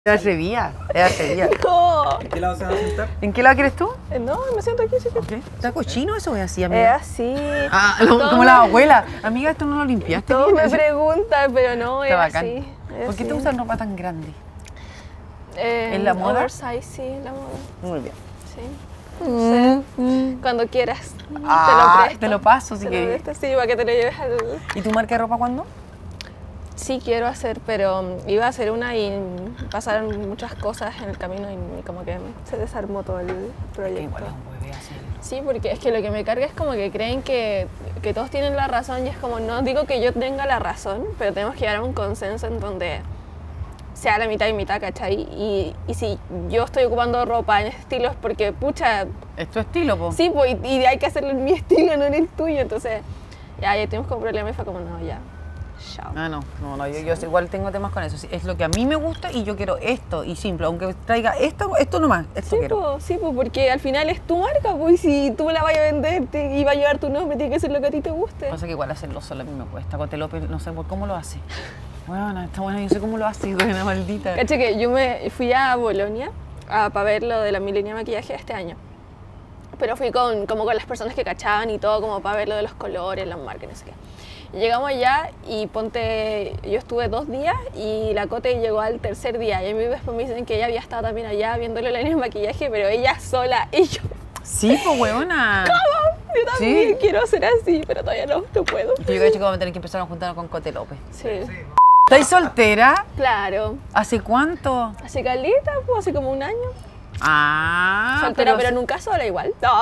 Te atrevía, te atrevía. No. ¿En qué lado se va a sentar? ¿En qué lado quieres tú? No, me siento aquí, sí. ¿Qué? ¿Está cochino eso o es así, Es amiga? así. Ah, Todos como la abuela. Amiga, esto no lo limpiaste. Todos bien? me preguntan, pero no, es Está bacán. así. es ¿Por qué te así. usan ropa tan grande? ¿En la moda? Oversize, sí, en la moda. Muy bien. Sí. No sé, cuando quieras. Te lo paso, si Te lo quieres. presto, sí, para que te lo lleves al... ¿Y tu marca de ropa cuándo? Sí, quiero hacer, pero iba a hacer una y pasaron muchas cosas en el camino y como que se desarmó todo el proyecto. Igual es un bebé hacerlo. Sí, porque es que lo que me carga es como que creen que todos tienen la razón y es como, no digo que yo tenga la razón, pero tenemos que llegar a un consenso en donde sea la mitad y mitad, ¿cachai? Y si yo estoy ocupando ropa en ese estilo es porque, pucha, ¿Es tu estilo, po? sí, pues, y hay que hacerlo en mi estilo, no en el tuyo, entonces ya tuvimos como problema y fue como, no, ya, chao. Ah, no, yo igual tengo temas con eso. Sí, es lo que a mí me gusta y yo quiero esto, y simple, aunque traiga esto nomás, esto quiero. Sí, pues, porque al final es tu marca, pues, y si tú la vayas a vender y va a llevar tu nombre, tiene que ser lo que a ti te guste. Pasa que igual hacerlo solo a mí me cuesta. Cote López, no sé por cómo lo hace. Bueno, está buena, yo sé cómo lo hace, buena maldita. Cacha que yo me fui a Bolonia para ver lo de la Milenia Maquillaje este año. Pero fui como con las personas que cachaban y todo, como para ver lo de los colores, las marcas, no sé qué. Y llegamos allá y yo estuve 2 días y la Cote llegó al 3er día. Y a mí después me dicen que ella había estado también allá viéndole la línea de maquillaje, pero ella sola y yo. Sí, pues huevona. ¿Cómo? Yo también Sí. quiero ser así, pero todavía no puedo. Yo creo que vamos a tener que empezar a juntarnos con Cote López. Sí, ¿Estáis soltera? claro. ¿Hace cuánto? Hace caleta, pues hace como un año. Ah, Soltera, pero nunca sola igual. No.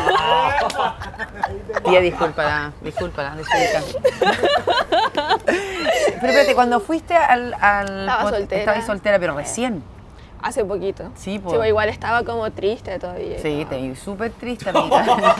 Tía, discúlpala, desubica. Pero espérate, cuando fuiste Estaba soltera. Estabas soltera, pero recién. Hace poquito. Sí, po. Sí, pues igual estaba como triste todavía. Sí, te vi súper triste, amiga.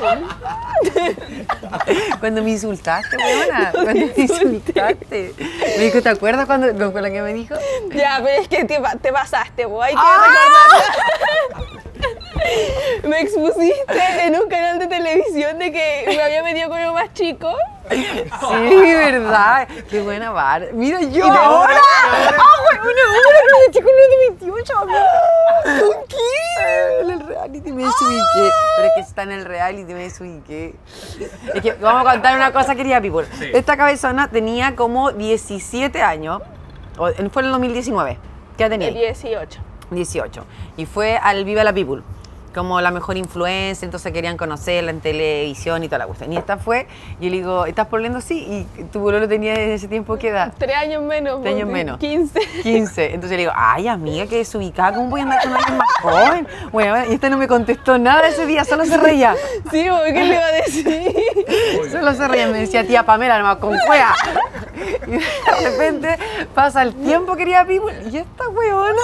Cuando me insultaste, weona. Cuando me insultaste. Me dijo, ¿te acuerdas cuando con la que me dijo? Ya, pero es que te pasaste, pues, hay que recordar. Me expusiste en un canal de televisión de que me había metido con uno más chico. Sí, verdad. Qué buena bar. Mira yo Y de ahora. ¡Ah, güey! Una chico no de 28, amiga. ¿Con qué? En el reality me desubiqué. Pero es que está en el reality, me desubiqué. Es que vamos a contar una cosa, querida people. Sí. Esta cabezona tenía como 17 años. Fue en el 2019. ¿Qué tenía? 18. 18. Y fue al Viva la People, como la mejor influencer, entonces querían conocerla en televisión y toda la cuestión. Y esta fue, y yo le digo, ¿estás pololeando? Sí, y tu pololo tenía desde ese tiempo, ¿qué edad? 3 años menos. 3 años pues, menos. 15. 15. Entonces le digo, ay, amiga, que desubicada, ¿cómo voy a andar con alguien más joven? Bueno, y esta no me contestó nada ese día, solo se reía. Sí, porque ¿qué le iba a decir? Solo se reía, me decía, tía Pamela, nomás con cuea. Y de repente pasa el tiempo, querida people, y esta weona.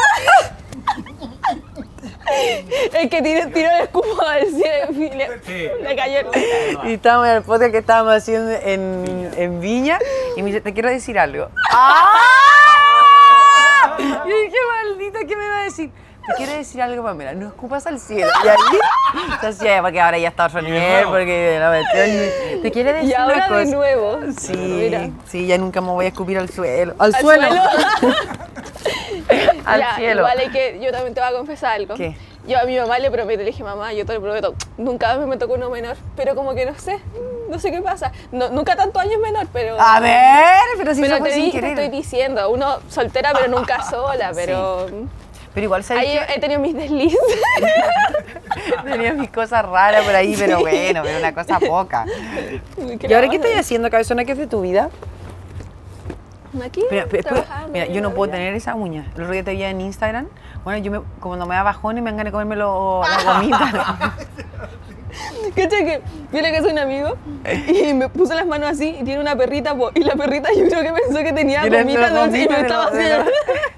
El que tiró el escudo al cielo y le cayó el... Y estábamos en el podcast que estábamos haciendo en Viña y me dice, te quiero decir algo. ¡Ah! Y dije, maldita, ¿qué me va a decir? Te quiero decir algo, Pamela, no escupas al cielo. Y ahí se hacía, porque ahora ya está otro nivel, porque la metió. Te quiere decir Y ahora una cosa. de nuevo. Sí, Mira. sí, ya nunca me voy a escupir al suelo. ¡Al ¿Al suelo! suelo? Al Ya, cielo. Igual hay que, yo también te voy a confesar algo. ¿Qué? Yo a mi mamá le prometo, le dije, mamá, yo te lo prometo, nunca me tocó uno menor, pero como que no sé qué pasa. No, nunca tantos años menor, pero... A ver, pero si pero eso fue te sin estoy querer. diciendo, uno soltera pero nunca sola, pero... Pero igual sabes Ahí que he tenido mis deslices. tenía mis cosas raras por ahí, pero bueno, pero una cosa poca. ¿Y ahora qué estás haciendo, cabezona? ¿Qué es de tu vida? Aquí, trabajando. Mira, yo no puedo tener esa uña. El otro día te vi en Instagram. Bueno, cuando me da bajón y me dan ganas de comerme la gomita. ¿Cachai que yo le casé a un amigo y me puse las manos así y tiene una perrita y la perrita yo creo que pensó que tenía Era gomitas la dulces y gomita me de estaba la- de la- haciendo...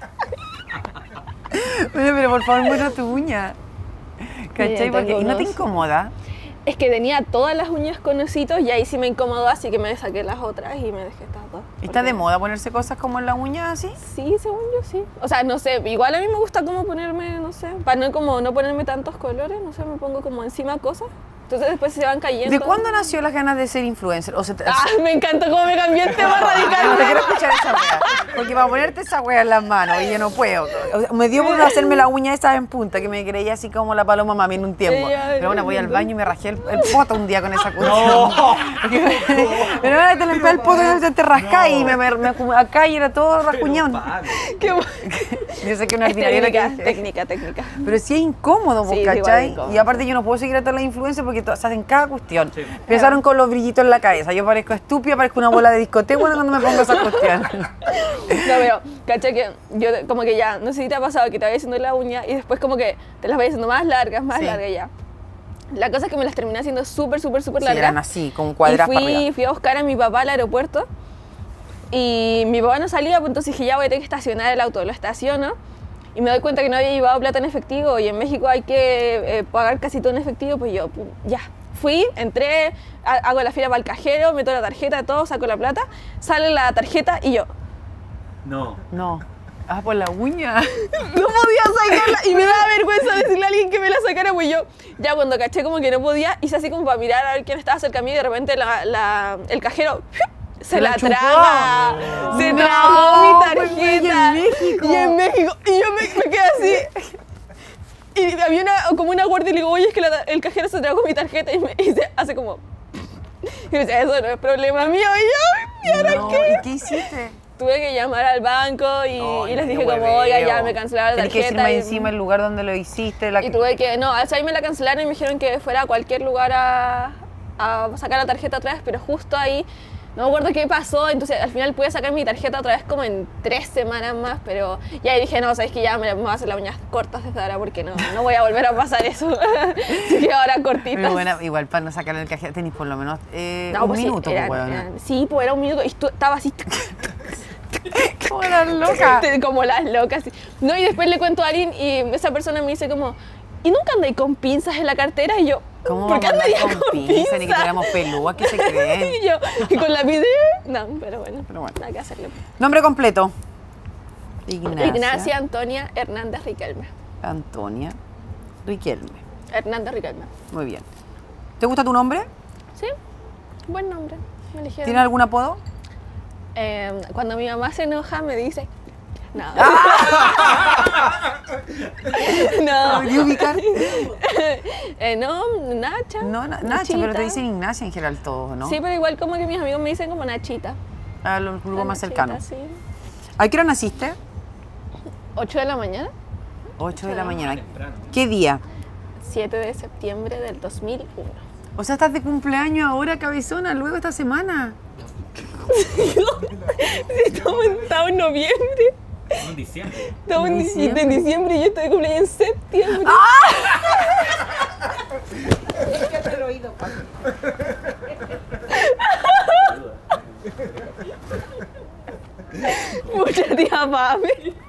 Pero por favor, muestra tu uña. ¿Cachai? Mira, Porque, tengo ¿y no te unos- incomoda? Es que tenía todas las uñas con ositos y ahí sí me incomodó, así que me saqué las otras y me dejé estas dos. todo. ¿Está de porque- moda ponerse cosas como en la uña así? Sí, según yo sí. O sea, no sé, igual a mí me gusta como ponerme, no sé, para no, como no ponerme tantos colores, no sé, me pongo como encima cosas. Entonces después se van cayendo. ¿De cuándo nació las ganas de ser influencer? O sea, Ah, me encanta cómo me cambié el tema no te radicalmente. quiero escuchar esa wea. Porque para ponerte esa wea en las manos, y yo no puedo. O sea, me dio por hacerme la uña esa en punta, que me creía así como la paloma mami en un tiempo. Ya, Pero bueno, voy al baño y me rajé el poto un día con esa cuestión. No. Pero ahora te limpias el poto y te rascás y acá y era todo rascuñón. Qué bu- Yo sé que una Es ordinaria lo que técnica, dije. técnica. Pero sí es incómodo, Sí, pues, es igual ¿cachai? incómodo. Y aparte yo no puedo seguir a todas las influencers porque se hacen cada cuestión. Sí. Empezaron con los brillitos en la cabeza. Yo parezco estúpida, parezco una bola de discoteca cuando me pongo esa cuestión. No, pero, caché que yo como que ya, no sé si te ha pasado que te vayas haciendo la uña y después como que te las vayas haciendo más largas Sí. ya. La cosa es que me las terminé haciendo súper Sí, largas. eran así, con cuadradas Y para arriba. fui a buscar a mi papá al aeropuerto y mi papá no salía, pues entonces dije, ya voy a tener que estacionar el auto, lo estaciono y me doy cuenta que no había llevado plata en efectivo y en México hay que pagar casi todo en efectivo, pues yo, pum, ya. Fui, entré, hago la fila para el cajero, meto la tarjeta, todo, saco la plata, sale la tarjeta y yo, No. No. Ah, por la uña. no podía sacarla y me daba vergüenza decirle a alguien que me la sacara, pues yo ya cuando caché como que no podía, hice así como para mirar a ver quién estaba cerca mío y de repente el cajero se la chupó. traga, se No, tragó mi pues, güey, tarjeta. en México. Y en México, y yo me quedé así. Y había como una guardia y le digo, oye, es que el cajero se tragó mi tarjeta y se hace como... Y me dice, eso no es problema mío. Y yo, ¿y ahora No, qué? ¿y qué hiciste? Tuve que llamar al banco y les dije qué como, hueveo. oiga, ya me cancelaron la Tenés que decir tarjeta. más encima el lugar donde lo hiciste. Y tuve que, no, o sea, ahí me la cancelaron y me dijeron que fuera a cualquier lugar a sacar la tarjeta otra vez, pero justo ahí, no me acuerdo qué pasó, entonces al final pude sacar mi tarjeta otra vez como en 3 semanas más, pero ya ahí dije, no, sabes que ya me voy a hacer las uñas cortas desde ahora porque no voy a volver a pasar eso. Así que ahora cortitas. Pero bueno, igual para no sacarle el cajero tenés por lo menos No, un pues sí, minuto, pues, weona. sí, pues era un minuto y estaba así. Como las locas. Como las locas. Sí. No, y después le cuento a alguien y esa persona me dice como, ¿y nunca andáis con pinzas en la cartera? Y yo, ¿Cómo ¿por vamos qué a andar andaría con pinzas? Ni que tuviéramos pelúas, ¿qué se creen? Y yo, y con la video, no, pero bueno, nada que hacerle. Nombre completo. Ignacia. Ignacia Antonia Hernández Riquelme. Antonia Riquelme. Hernández Riquelme. Muy bien. ¿Te gusta tu nombre? Sí, buen nombre. Me eligieron. ¿Tiene algún apodo? Cuando mi mamá se enoja me dice, no. No. ¿Podría ubicar? No, Nacha. No, Nacha, Nachita. pero te dicen Ignacia en general todos, ¿no? Sí, pero igual como que mis amigos me dicen como Nachita. A los grupos más Nachita, cercanos. Sí. ¿A qué hora naciste? 8 de la mañana, 8 de la mañana. Temprano. ¿Qué día? 7 de septiembre del 2001. O sea, estás de cumpleaños ahora, cabezona, luego esta semana. Estamos en noviembre, En diciembre. estamos en ¿Diciembre? diciembre y yo estoy de cumpleaños en septiembre. Mucha tía Pame.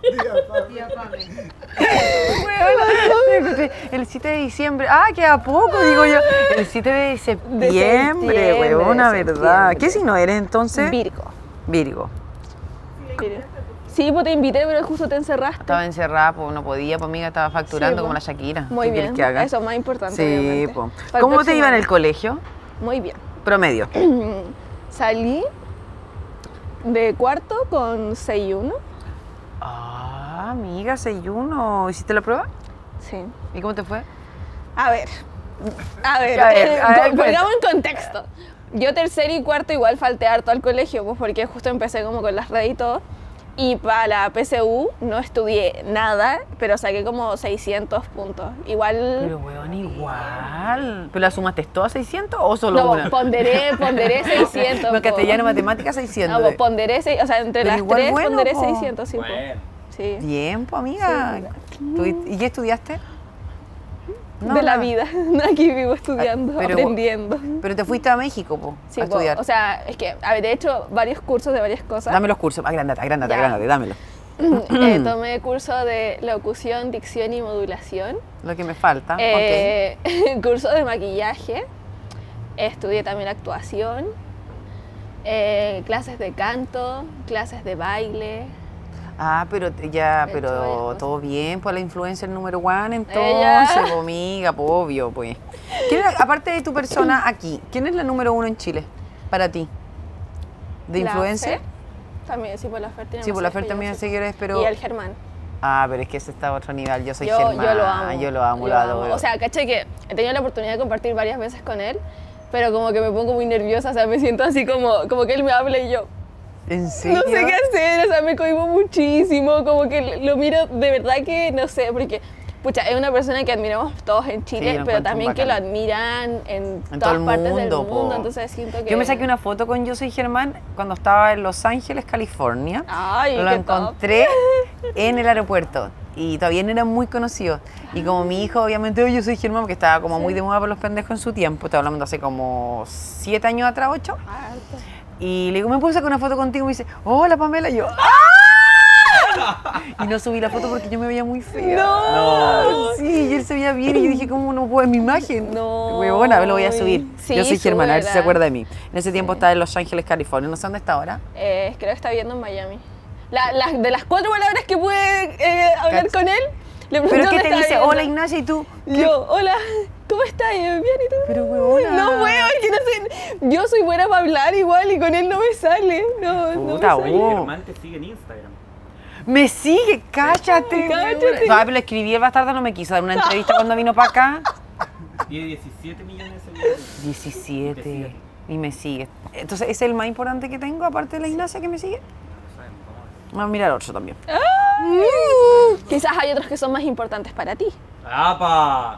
El 7 de diciembre. Ah, queda poco, digo yo. El 7 de septiembre, septiembre, huevona, de ¿verdad? septiembre. ¿Qué signo eres entonces? Virgo. Virgo. Sí, pues te invité, pero justo te encerraste. Estaba encerrada, pues no podía, pues amiga, estaba facturando Sí, como la po. Shakira. Muy ¿Qué quieres bien, que haga? eso es más importante, Sí, obviamente. pues. Para el ¿Cómo te próximo iba en el año. colegio? Muy bien. Promedio. Salí de cuarto con 6.1. Ah, amiga, 6-1. ¿Hiciste la prueba? Sí. ¿Y cómo te fue? A ver, A ver, pongamos en contexto. Yo tercero y cuarto igual falté harto al colegio, pues porque justo empecé como con las redes y todo. Y para la PSU no estudié nada, pero saqué como 600 puntos. Igual... Pero, weón, igual. ¿Pero la sumaste todas 600 o solo No, una? ponderé 600. No, po. castellano, matemática, 600. No, pues ponderé, o sea, entre Pero las igual tres bueno, ponderé po. 600, sí. po. Bueno. Sí. Bien, pues, amiga. ¿Y qué estudiaste? No, de la nada. vida. Aquí vivo estudiando, Pero- aprendiendo. Pero te fuiste a México, po, Sí, a po, estudiar. o sea, es que, a ver, de hecho, varios cursos de varias cosas. Dame los cursos. Agrándate, Ya. dámelo. Tomé curso de locución, dicción y modulación. Lo que me falta. Curso de maquillaje. Estudié también actuación. Clases de canto, clases de baile. Ah, pero ya, He hecho varias pero cosas. todo bien, pues la influencer número uno, entonces, Ella. pues, amiga, pues, obvio, pues. Aparte de tu persona aquí, ¿quién es la número uno en Chile para ti? ¿De La influencer? Fer, también, sí, por la Fer tiene Sí, por la más Fer también seguidores hace que yo, seguidores, pero... Y el Germán. Ah, pero es que ese está a otro nivel, yo soy Yo Germán. lo amo. Yo lo amo, lo adoro. O sea, caché que he tenido la oportunidad de compartir varias veces con él, pero como que me pongo muy nerviosa, o sea, me siento así como que él me habla y yo ¿En serio? no sé qué hacer, o sea, me cohibo muchísimo, como que lo miro de verdad que no sé, porque pucha, es una persona que admiramos todos en Sí, Chile, lo pero encuentro también que lo bacán. admiran en En todo todas el partes del mundo, mundo, po. entonces siento que... Yo me saqué una foto con Yo Soy Germán cuando estaba en Los Ángeles, California. Ay, Lo qué top. encontré en el aeropuerto y todavía no era muy conocido. Y como mi hijo, obviamente, "Oh, Yo Soy Germán", porque estaba como muy de moda por los pendejos en su tiempo, estaba hablando hace como 7 años atrás, 8. Harto. Y le digo, ¿me puedo sacar una foto contigo? Y me dice, hola Pamela. Y yo, ¡ah! Y no subí la foto porque yo me veía muy fea. No. Sí, y él se veía bien y yo dije, ¿cómo no puedo en mi imagen? No. Huevona, lo voy a subir. Sí, Yo soy Germán, a ver si se súbela. acuerda de mí. En ese tiempo estaba en Los Ángeles, California. No sé dónde está ahora. Creo que está viviendo en Miami. De las 4 palabras que pude hablar Cach- con él, le pregunté Pero es que dónde te estaba dice, viviendo. hola Ignacia, y tú. Y yo, hola, ¿cómo estás? Y yo, bien, ¿y tú? Pero huevona. No puedo, es que no sé. Yo soy buena para hablar igual y con él no me sale. No, no me Puta, sale. vos. Germán te sigue en Instagram. Me sigue, cállate. Cállate. No, pero le escribí, el bastardo no me quiso dar una entrevista cuando vino para acá. Tiene 17 millones de seguidores. 17. Y me sigue. Entonces, ¿es el más importante que tengo, aparte de la Ignacia que me sigue? No sabemos, vamos a ver. Vamos a mirar otro también. Quizás hay otros que son más importantes para ti. ¡Apa!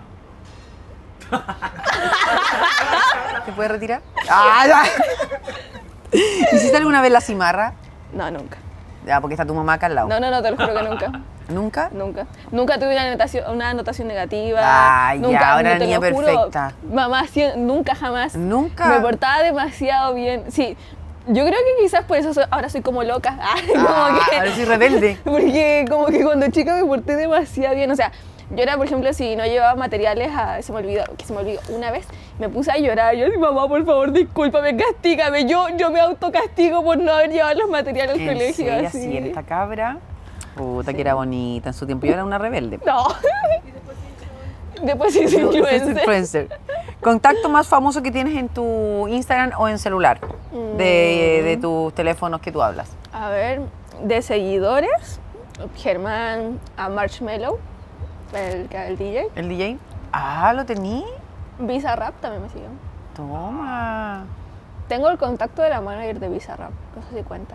¿Te puedes retirar? ¡Ah, ya! ¿Hiciste alguna vez la cimarra? No, nunca. Ya, porque está tu mamá acá al lado. No, te lo juro que nunca. ¿Nunca? Nunca tuve una anotación negativa. Ah, ya, nunca, ahora la te niña lo juro, perfecta. Mamá, nunca jamás. ¿Nunca? Me portaba demasiado bien. Sí, yo creo que quizás por eso ahora soy como loca. Ah, ahora soy rebelde. Porque como que cuando chica me porté demasiado bien. O sea, yo era, por ejemplo, si no llevaba materiales, se me olvidó una vez, me puse a llorar. Yo decía, mamá, por favor, discúlpame, castígame. Yo me autocastigo por no haber llevado los materiales al ¿En colegio. serio? así. Sí, era esta cabra. Puta, que era bonita en su tiempo. Yo era una rebelde. No. Después sí soy influencer. Influencer. ¿Contacto más famoso que tienes en tu Instagram o en celular? De tus teléfonos que tú hablas. A ver, de seguidores, Germán, a Marshmello, el DJ. ¿El DJ? Ah, ¿lo tení? Bizarrap también me sigue. Toma. Tengo el contacto de la manager de Bizarrap, no sé si cuenta.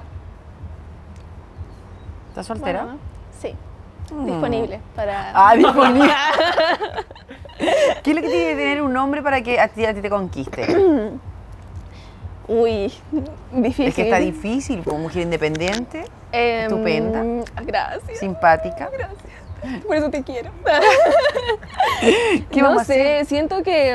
¿Estás soltera? Bueno, sí, disponible para... Ah, disponible. ¿Qué es lo que tiene que tener un hombre para que a ti te conquiste? Uy, difícil. Es que está difícil, como mujer independiente, estupenda. Gracias. simpática. Gracias. Por eso te quiero. ¿Qué no vamos a sé, hacer? siento que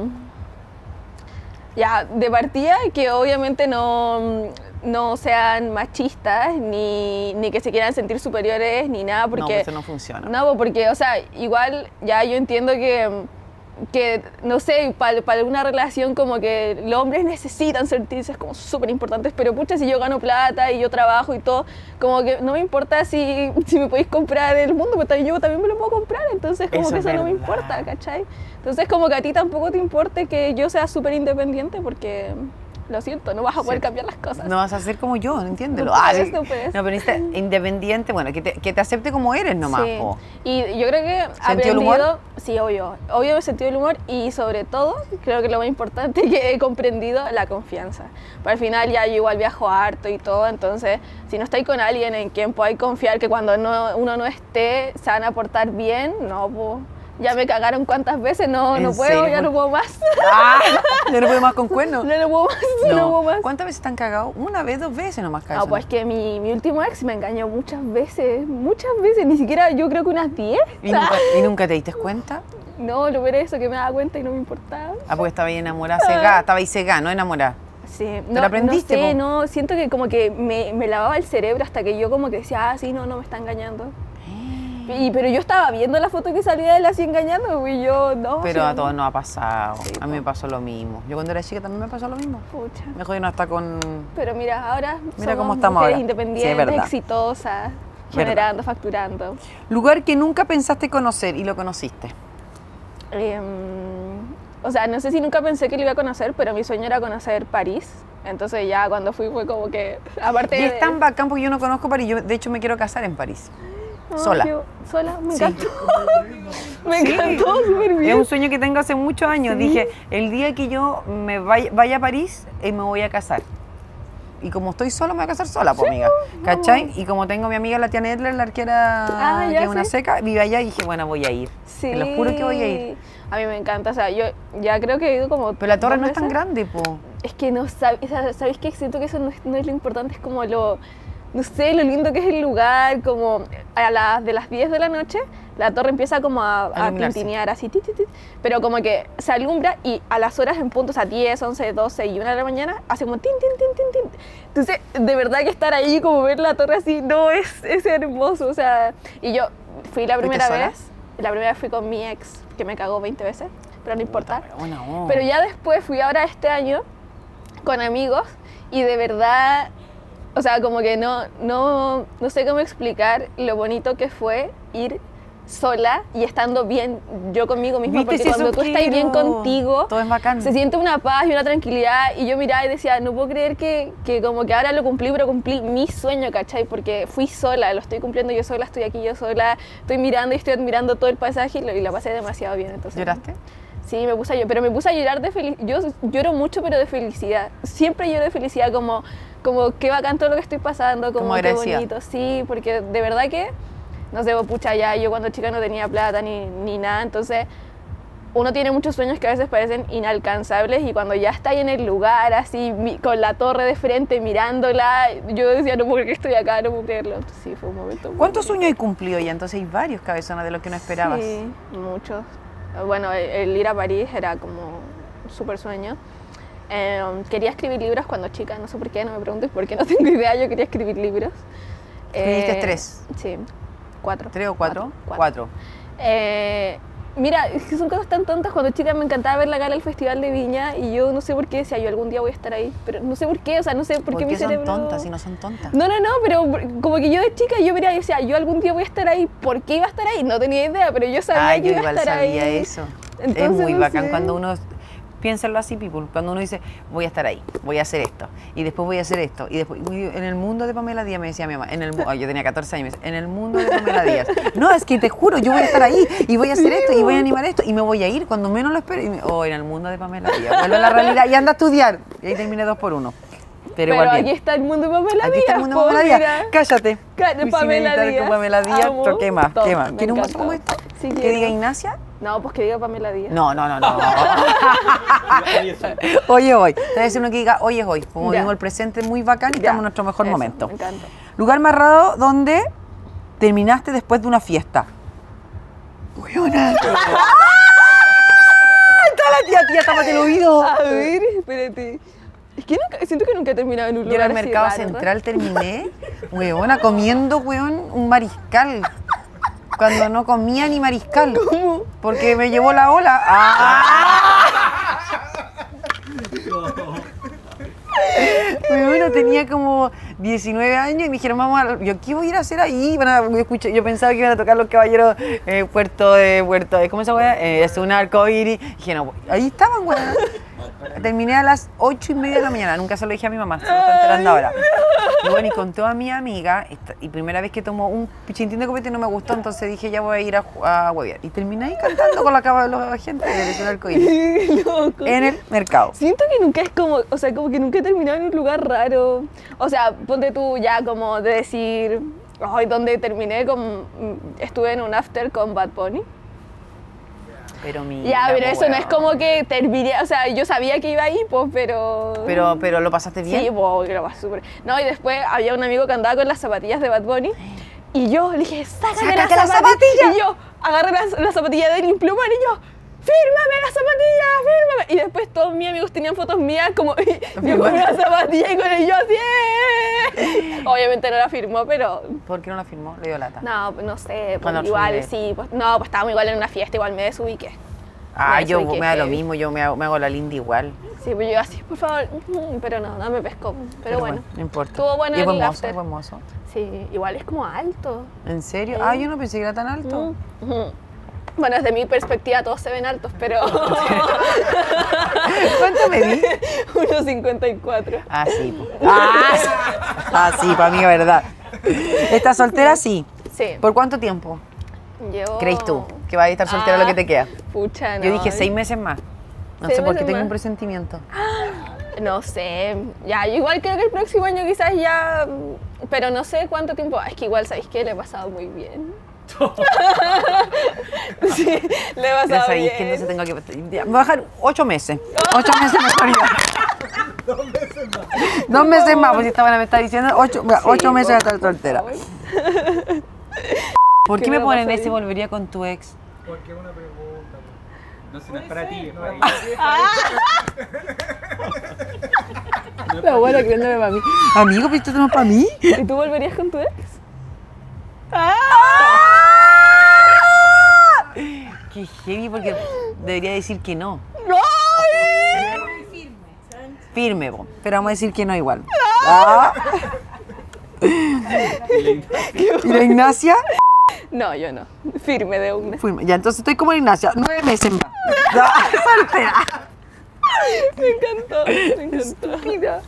ya de partida que obviamente no sean machistas ni que se quieran sentir superiores ni nada No, porque eso no funciona. no, porque o sea, igual ya yo entiendo que no sé, para alguna relación como que los hombres necesitan sentirse como súper importantes, pero pucha, si yo gano plata y yo trabajo y todo, como que no me importa si me podéis comprar el mundo, pues yo también me lo puedo comprar, entonces como Eso que es eso no me verdad. importa, ¿cachai? Entonces como que a ti tampoco te importe que yo sea súper independiente porque, lo siento, no vas a poder Sí. cambiar las cosas. No vas a ser como yo, entiéndelo. No puedes, sí. no puedes. No, pero necesitas independiente, bueno, que te acepte como eres nomás, Sí. po. Y yo creo que he ¿Sentido del humor? aprendido, sí, obvio el sentido del humor y sobre todo, creo que lo más importante que he comprendido, la confianza. Pero al final ya yo igual viajo harto y todo, entonces si no estáis con alguien en quien podáis confiar que cuando uno no esté se van a portar bien, no, pues ya me cagaron cuántas veces, no ¿En puedo, serio? ya no puedo más. ¡Ah! Ya no puedo más con cuernos. No puedo más, no puedo más. ¿Cuántas veces te han cagado? Una vez, 2 veces nomás cagaron. Ah, pues que mi último ex me engañó muchas veces, ni siquiera yo creo que unas 10. ¿Y nunca te diste cuenta? No, lo peor es eso, que me daba cuenta y no me importaba. Ah, porque estaba ahí enamorada, cegada. Estaba ahí cegada, no enamorada. Sí, lo aprendiste, no sé, po? no, siento que como que me lavaba el cerebro hasta que yo como que decía, ah, sí, no me está engañando. Pero yo estaba viendo la foto que salía de él así engañando, y yo, no. Pero sí, a todos nos ha pasado. Sí, A mí me pasó lo mismo. Yo cuando era chica también me pasó lo mismo. Pucha. Mejor yo no está con... Pero mira, ahora Mira somos cómo estamos mujeres ahora. independientes, Sí, es verdad. exitosas, generando, facturando. Lugar que nunca pensaste conocer y lo conociste. O sea, no sé si nunca pensé que lo iba a conocer, pero mi sueño era conocer París. Entonces ya cuando fui fue como que, aparte Y de... es tan bacán porque yo no conozco París. Yo, de hecho, me quiero casar en París. Ay, sola. Sola, me Sí. encantó. Me encantó súper Es bien. un sueño que tengo hace muchos años. Sí. Dije, el día que yo me vaya a París, me voy a casar. Y como estoy sola, me voy a casar sola, pues, amiga. ¿Cachai? Y como tengo a mi amiga la tía Nedler, la arquera, Ah, ya que es una sé. seca, vive allá y dije, bueno, voy a ir. Sí. Te lo juro que voy a ir. A mí me encanta, o sea, yo ya creo que he ido como... Pero la torre 2 no es tan veces. grande, po. Es que no sabes, ¿sabéis qué? Siento que eso no es lo importante, es como lo, no sé, lo lindo que es el lugar, como de las 10 de la noche, la torre empieza como a iluminarse. tintinear así, tit, tit, tit, pero como que se alumbra y a las horas en punto, o sea, 10, 11, 12 y 1 de la mañana, hace como tin, tin, tin, tin, tin. Entonces, de verdad que estar ahí, como ver la torre así, no, es hermoso, o sea, y yo fui la primera sola? vez fui con mi ex, que me cagó 20 veces, pero no importa. Pero buena onda. Pero ya después fui ahora este año con amigos y de verdad, o sea, como que no sé cómo explicar lo bonito que fue ir sola y estando bien yo conmigo misma, ¿Viste? porque Si eso cuando tú estás bien quiero. contigo, Todo es bacán. se siente una paz y una tranquilidad y yo miraba y decía, no puedo creer que como que ahora lo cumplí, pero cumplí mi sueño, ¿cachai? Porque fui sola, lo estoy cumpliendo yo sola, estoy aquí yo sola, estoy mirando y estoy admirando todo el paisaje y lo pasé demasiado bien. Entonces, ¿Lloraste? Sí, pero me puse a llorar de felicidad. Yo lloro mucho, pero de felicidad. Siempre lloro de felicidad, como qué bacán todo lo que estoy pasando, como qué agradecida. bonito. Sí, porque de verdad que, no sé, pucha, ya yo cuando chica no tenía plata ni nada, entonces uno tiene muchos sueños que a veces parecen inalcanzables y cuando ya está ahí en el lugar, así, con la torre de frente, mirándola, yo decía, no puedo creer que estoy acá, no puedo creerlo. Entonces, sí, fue un momento muy ¿Cuántos bonito. sueños hay cumplido ya? Entonces hay varios cabezones de los que no esperabas. Sí, muchos. Bueno, el ir a París era como un súper sueño. Quería escribir libros cuando chica, no sé por qué, no me preguntes por qué, no tengo idea, yo quería escribir libros. ¿Escribiste 3? Sí, 4. ¿3 o 4? 4. 4. Mira, es que son cosas tan tontas. Cuando chica me encantaba ver la gala del Festival de Viña y yo no sé por qué decía, yo algún día voy a estar ahí, pero no sé por qué, o sea, no sé por qué mi son cerebro... tontas y no son tontas? No, pero como que yo de chica yo miraba y decía, yo algún día voy a estar ahí. ¿Por qué iba a estar ahí? No tenía idea, pero yo sabía Ay, que yo iba a igual estar sabía ahí. eso. Es Entonces, muy no bacán sé. cuando uno... Piénsalo así, people. Cuando uno dice, voy a estar ahí, voy a hacer esto, y después voy a hacer esto, y después, en el mundo de Pamela Díaz, me decía mi mamá, yo tenía 14 años, me decía, en el mundo de Pamela Díaz. No, es que te juro, yo voy a estar ahí, y voy a hacer esto, y voy a animar esto, y me voy a ir cuando menos lo espero, en el mundo de Pamela Díaz. Vuelve a la realidad y anda a estudiar. Y ahí terminé 2 por 1. Pero igual bien. aquí está el mundo de Pamela Aquí Díaz. está el mundo de po, Pamela Díaz. mira. Cállate. Pamela Sin editar Díaz. con Pamela Díaz. Amo. Pero ¿qué más? Todo, ¿Qué más? me ¿Quieres un encantó. vaso como esto? Sí, ¿Que quiero. diga Ignacia? No, pues que diga Pamela Díaz. No. Oye, eso. Hoy es hoy. Te voy a decir uno que diga hoy es hoy. Como Ya. vimos el presente muy bacán y Ya, estamos en nuestro mejor eso, momento. Me encanta. Lugar más raro donde terminaste después de una fiesta. ¡Weona! ¡Ay! Toda la tía, tápate el oído. A ver, espérate. Es que siento que nunca he terminado en un Yo en lugar el así mercado raro, central terminé, weona, comiendo, un mariscal. Cuando no comía ni mariscal. ¿Cómo? Porque me llevó la ola. ¡Ah! Bueno, tenía como 19 años y me dijeron, vamos a... Yo, ¿qué voy a ir a hacer ahí? Yo pensaba que iban a tocar los caballeros Puerto de... ¿Cómo se llama? Es un arcoíris. Dije, no, ahí estaban, güey. Terminé a las 8:30 de la mañana. Nunca se lo dije a mi mamá, se lo está enterando ahora. Y bueno, y con toda mi amiga, y primera vez que tomo un pichitín de copete y no me gustó, entonces dije, ya voy a ir a huevear. Y terminé ahí cantando con la gente de un arcoíris. Qué loco. En el mercado. Siento que nunca es como, o sea, como que nunca he terminado en un lugar raro. O sea, ponte tú ya como de decir, ay, donde terminé estuve en un after con Bad Bunny. Pero Ya, pero eso no es como que terminé, o sea, yo sabía que iba ahí, pues, pero... Pero lo pasaste bien. Sí, pues, que lo pasé súper. No, y después había un amigo que andaba con las zapatillas de Bad Bunny y yo le dije, sácate ¡Sácate las zapatillas! zapatillas! Y yo agarré las zapatillas de él y pluman y yo, fírmame las zapatillas, fírmame. Y después todos mis amigos tenían fotos mías como yo con una zapatilla y con el yo así. Obviamente no la firmó, pero... ¿Por qué no la firmó? Le dio lata. No, no sé, pues Cuando igual sube. sí, pues, no, pues estábamos igual en una fiesta, igual me desubiqué. Ah, me yo desubiqué me da lo heavy. mismo, yo me hago la linda igual. Sí, pues yo así, por favor, pero no me pescó. Pero bueno, no importa. estuvo bueno ¿Y es el buen mozo? after. ¿Es buen mozo? Sí, igual es como alto. ¿En serio? Sí. Ah, yo no pensé que era tan alto. Ujú. Bueno, desde mi perspectiva todos se ven altos, pero ¿Cuánto medí? 1,54. Ah, sí. Po. Ah, sí, para mí, verdad. ¿Estás soltera? Sí. Sí. ¿Por cuánto tiempo Yo... crees tú que vas a estar soltera lo que te queda? Pucha, no. Yo dije 6 meses más. No 6 sé por qué meses tengo más. un presentimiento. No sé, ya, yo igual creo que el próximo año quizás ya, pero no sé cuánto tiempo. Es que igual, ¿sabéis qué? Le he pasado muy bien. Sí, le he Ya pasado sabéis bien. que entonces tengo que... ya, voy a bajar 8 meses. 8 meses mejor ya. 2 meses más, pues si esta buena me está diciendo 8 Sí, meses de por estar soltera. favor. ¿Por ¿Qué qué me me lo ponen pasa ese bien? volvería con tu ex? Porque es una pregunta. No sé, no es para ti, es para ella. La buena creyéndome para mí. Amigo, ¿pero esto no es para mí? ¿Y tú volverías con tu ex? Qué heavy, porque debería decir que no. Firme, po, pero vamos a decir que no igual. Ah. ¿Y la Ignacia? No, yo no. Firme de una. Firme. Ya, entonces estoy como la Ignacia, 9 meses más. Ah, soltera. Me encantó, me encantó. Mira.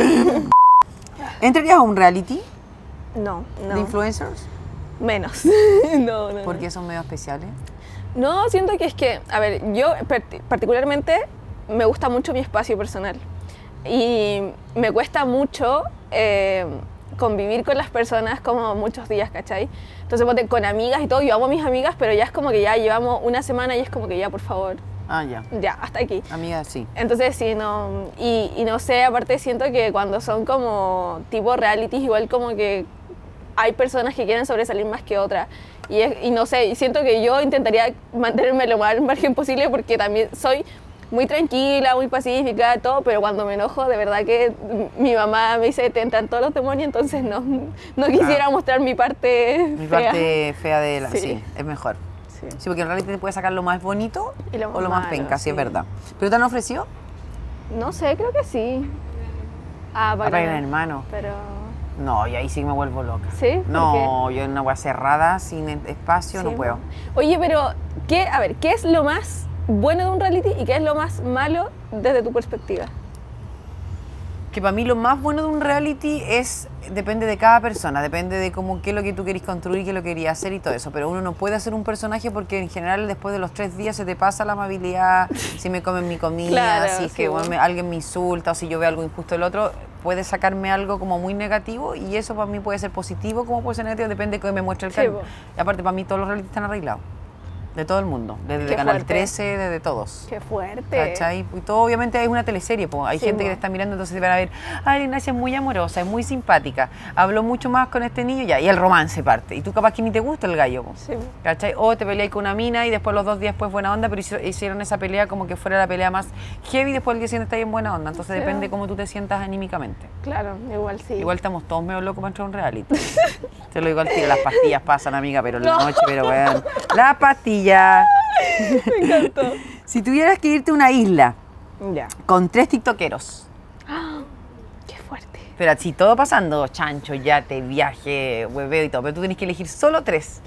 ¿Entrarías a un reality No, de no. influencers? Menos. No, no. Porque son medio especiales. No, siento que es que, a ver, yo particularmente me gusta mucho mi espacio personal y me cuesta mucho convivir con las personas como muchos días, ¿cachai? Entonces, ponte, con amigas y todo, yo amo a mis amigas, pero ya es como que ya llevamos una semana y es como que ya, por favor, Ah, ya. ya, hasta aquí. Amiga, sí. Entonces, sí, no, y no sé, aparte siento que cuando son como tipo realities, igual como que hay personas que quieren sobresalir más que otras. Y no sé, y siento que yo intentaría mantenerme lo más al margen posible porque también soy muy tranquila, muy pacífica, todo, pero cuando me enojo, de verdad que mi mamá me dice, te entran todos los demonios, entonces no quisiera mostrar mi parte Mi fea. parte fea de la... Sí. Sí, es mejor. Sí. Sí, porque en reality te puedes sacar lo más bonito Y lo más o lo más malo, penca, sí, sí. es verdad. ¿Pero te han ofrecido? No sé, creo que sí. Ah, Para el hermano. Pero... No, y ahí sí me vuelvo loca. ¿Sí? ¿Por No, yo en una agua cerrada, sin espacio, Sí, no puedo. Oye, pero, a ver, ¿qué es lo más bueno de un reality y qué es lo más malo desde tu perspectiva? Que para mí lo más bueno de un reality depende de cada persona, depende de qué es lo que tú querés construir, qué es lo que querías hacer y todo eso. Pero uno no puede hacer un personaje porque en general después de los 3 días se te pasa la amabilidad, si me comen mi comida, Claro, si es sí, que bueno. alguien me insulta o si yo veo algo injusto del otro, puede sacarme algo como muy negativo y eso para mí puede ser positivo como puede ser negativo, depende de que me muestre el Sí, canal. po. Y aparte para mí todos los realities están arreglados, de todo el mundo, desde Qué Canal fuerte. 13, desde todos. Qué fuerte. ¿Cachai? Y todo obviamente hay una teleserie, po. Hay Sí, gente que po. te está mirando, entonces te van a ver, ay, Ignacia es muy amorosa, es muy simpática, habló mucho más con este niño ya, y el romance parte. Y tú capaz que ni te gusta el gallo, po. Sí, po. ¿Cachai? O te peleáis con una mina y después los 2 días después buena onda, pero hicieron esa pelea como que fuera la pelea más heavy y después el día siguiente está en buena onda. Entonces Sí. depende cómo tú te sientas anímicamente. Claro, igual sí. Igual estamos todos medio locos para entrar a un reality. Te lo digo al tiro, las pastillas pasan, amiga, pero en la No. noche, pero bueno. Las pastillas. Me encantó. Si tuvieras que irte a una isla Ya. con 3 tiktokeros, Qué fuerte. pero así todo pasando, chancho, yate, viaje, hueveo y todo, pero tú tienes que elegir solo 3,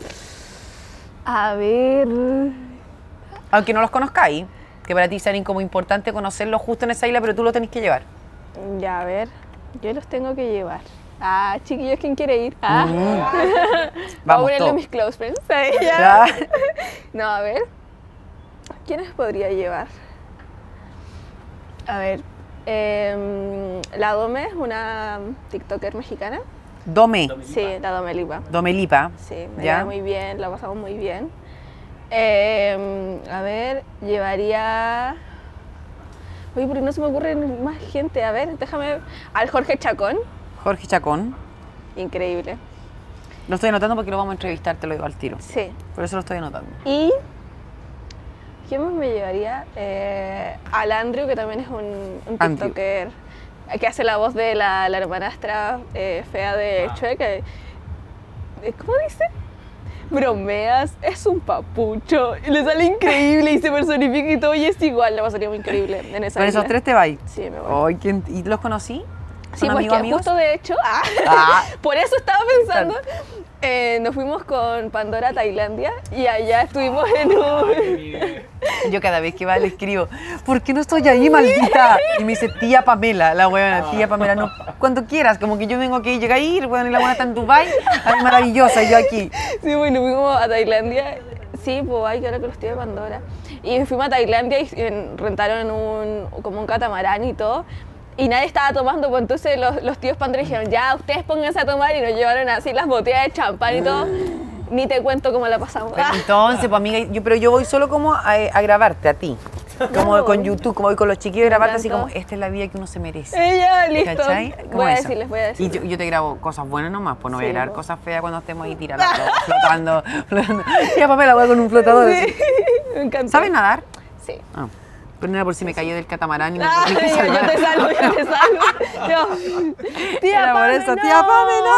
A ver. aunque no los conozcáis, que para ti sería como importante conocerlos justo en esa isla, pero tú los tenés que llevar. Ya, a ver. Yo los tengo que llevar. Ah, chiquillos, ¿quién quiere ir? Ah. Voy a Vamos ponerle todos. mis close friends. Ahí, ya. Ya. No, a ver. ¿Quiénes podría llevar? A ver. La Dome es una TikToker mexicana. Dome, Sí, la Domelipa. Domelipa. Sí, me ¿Ya? da muy bien, la pasamos muy bien. A ver, llevaría... Oye, porque no se me ocurre más gente. A ver, déjame... Al Jorge Chacón. Jorge Chacón. Increíble. Lo estoy anotando porque lo vamos a entrevistar, te lo digo al tiro. Sí. Por eso lo estoy anotando. Y ¿Quién más me llevaría? Al Andrew, que también es un Andrew. tiktoker que hace la voz de la hermanastra fea de Shrek. ¿Cómo dice? Bromeas, es un papucho. Y le sale increíble y se personifica y todo y es igual. La pasaría muy increíble en esa ¿Con esos isla. 3 te vais? Sí, me voy. Ay, ¿y los conocí? Sí, ¿Son pues que amigos? justo de hecho, Ah. por eso estaba pensando, nos fuimos con Pandora a Tailandia y allá estuvimos en un... Yo cada vez que va le escribo, ¿por qué no estoy ahí, maldita? Y me dice, tía Pamela, la huevona, tía Pamela, no, cuando quieras, como que yo vengo aquí, llega a ir, bueno, y la buena está en Dubái, ay, maravillosa, y yo aquí. Sí, bueno, fuimos a Tailandia, sí, pues ay, que ahora que los tíos de Pandora. Y fuimos a Tailandia y rentaron como un catamarán y todo. Y nadie estaba tomando, pues entonces los tíos Pandora dijeron, ya, ustedes pónganse a tomar y nos llevaron así las botellas de champán y todo. Ni te cuento cómo la pasamos. Pero entonces, pues amiga, pero yo voy solo como a grabarte a ti, como No. con YouTube, como voy con los chiquillos a grabarte así como, encantó. esta es la vida que uno se merece. Ella, listo. ¿Cachai? Como Voy a eso. decirles. Y yo te grabo cosas buenas nomás, pues no voy a Sí, grabar po. cosas feas cuando estemos ahí tirando, flotando. Ya Pamela, voy con un flotador. Sí, así. me encantó. ¿Sabes nadar? Sí. Ah, pero no era por si me caí del catamarán y me Ah, tenés que yo salvar. te salvo, yo te salvo. Yo, tía Era por Pame, eso, no. tía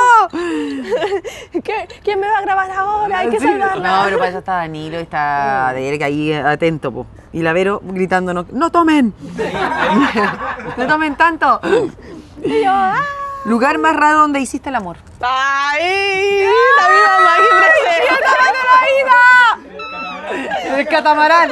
Pame, ¿Quién me va a grabar ahora? Hay que Sí. salvarla. No, pero para eso está Danilo y está Derek ahí atento, po. Y la Vero gritando, no tomen. No tomen tanto. Y yo, ¡ah! Lugar más raro donde hiciste el amor. ¡Ay! La misma aquí presente. El catamarán.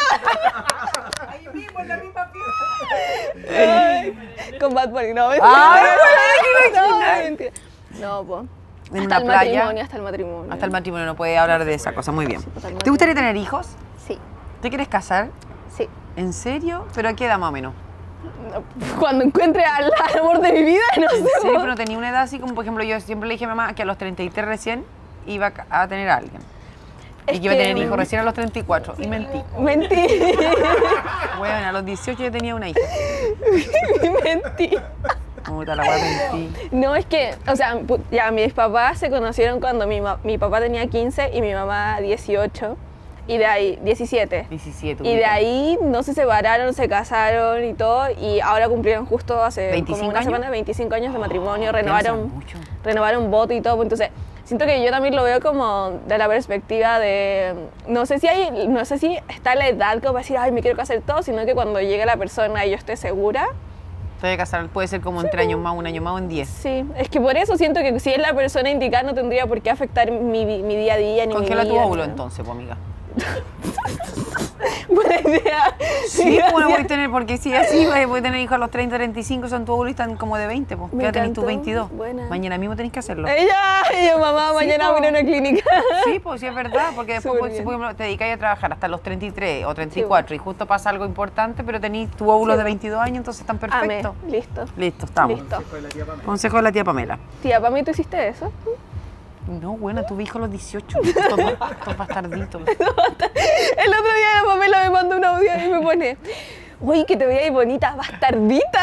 Con Bad Bunny, no, Ay, no, mentira. No, po. En Hasta una el playa. matrimonio, hasta el matrimonio. Hasta el matrimonio no puede hablar de esa cosa, muy bien. hasta el ¿Te gustaría tener hijos? Sí, ¿Te quieres casar? sí. ¿En serio? ¿Pero a qué edad más o menos? Cuando encuentre al amor de mi vida, no sé. Sí, po. pero no tenía una edad así como, por ejemplo, yo siempre le dije a mi mamá que a los 33 recién iba a tener a alguien. Es Y que iba a tener que- hijos recién a los 34. Y mentí. Mentí. Bueno, a los 18 yo tenía una hija. Mentí. Puta, la wea mentí. No, es que, o sea, ya mis papás se conocieron cuando mi papá tenía 15 y mi mamá 18. Y de ahí, 17. 17. Y de ahí no se separaron, se casaron y todo. Y ahora cumplieron justo hace 25 como una años. semana 25 años de matrimonio. Ya no Renovaron, son mucho. renovaron voto y todo. Pues entonces, siento que yo también lo veo como de la perspectiva de. No sé si está la edad como para decir, ay, me quiero casar todo, sino que cuando llegue la persona y yo esté segura. Te voy a casar, puede ser como entre años más, un año más o en 10. Sí, es que por eso siento que si es la persona indicada no tendría por qué afectar mi día a día ni mi Congela tu vida, óvulo ni nada. entonces, pues, amiga. Buena idea. Sí, Gracias. bueno, voy a tener, porque si así voy a tener hijos a los 30, 35, son tu óvulo y están como de 20, pues. Me Ya tenés tus encantó. 22. Buena. Mañana mismo tenés que hacerlo. Ella, mamá, Sí, mañana po. voy a ir a una clínica. Sí, pues sí es verdad, porque después, Súper pues, si bien. por ejemplo, te dedicas a trabajar hasta los 33 o 34 y justo pasa algo importante, pero tenés tu óvulo Sí. de 22 años, entonces están Amé. perfectos. Listo. Listo, estamos. Listo. Con la tía Pamela. Consejo de la tía Pamela. Tía, para mí tú hiciste eso. No, bueno, tuve hijos a los 18. Estos bastarditos. El otro día la Pamela me mandó un audio y me pone, uy, que te veías bonita, bastardita.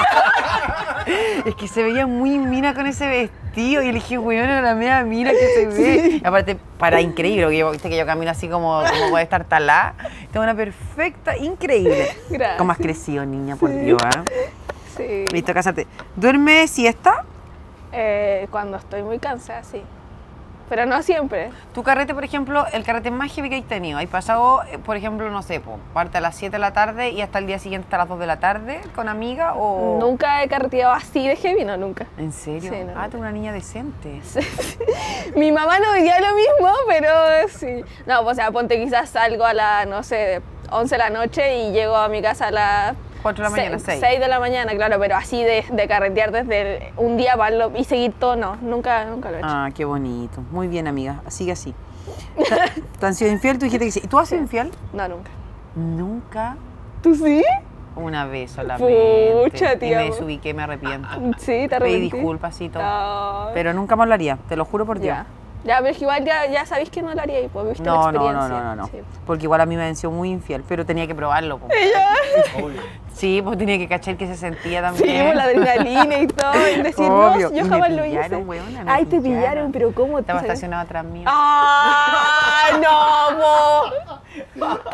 Es que se veía muy mina con ese vestido y le dije, weón, la media mira que se ve. Y aparte, para increíble, porque viste que yo camino así como puede estar talá. Tengo una perfecta, increíble. Gracias. ¿Cómo has crecido, niña? Por Dios, ¿eh? Sí. Listo, cásate. ¿Duerme siesta? Cuando estoy muy cansada, sí. Pero no siempre. Tu carrete, por ejemplo, el carrete más heavy que hay tenido. ¿Hay pasado, por ejemplo, no sé, parte a las 7 de la tarde y hasta el día siguiente a las 2 de la tarde con amiga o...? Nunca he carreteado así de heavy, no, nunca. ¿En serio? Sí, no, Ah, no. tú una niña decente. Mi mamá no diría lo mismo, pero sí. No, o sea, ponte quizás salgo a las, no sé, 11 de la noche y llego a mi casa a las 4 de la mañana, 6. 6 de la mañana, claro, pero así de carretear desde un día para y seguir todo, no, nunca lo he hecho. Ah, qué bonito. Muy bien, amiga. Sigue así. ¿Te han sido infiel? Tú dijiste que sí. ¿Y tú has sido infiel? No, nunca. Nunca. ¿Tú sí? Una vez solamente. Pucha, Y tía. me desubiqué, me arrepiento. Sí, te Pedí arrepentí. disculpas y todo. No. Pero nunca más lo haría, te lo juro por Dios. Ya. Ya, pero es que igual ya sabéis que no lo haría y pues viste la No, experiencia. no. Sí. Porque igual a mí me venció muy infiel, pero tenía que probarlo. Po. Obvio. Sí, pues tenía que cachar que se sentía Sí, también. pues, la adrenalina y todo, y decir, Obvio. no, yo Y jamás me lo hice. pillaron, weona, me Ay, te pillaron. pillaron, pero ¿cómo? Estaba ¿Tú sabes? estacionado atrás mío. ¡Ay, no, po!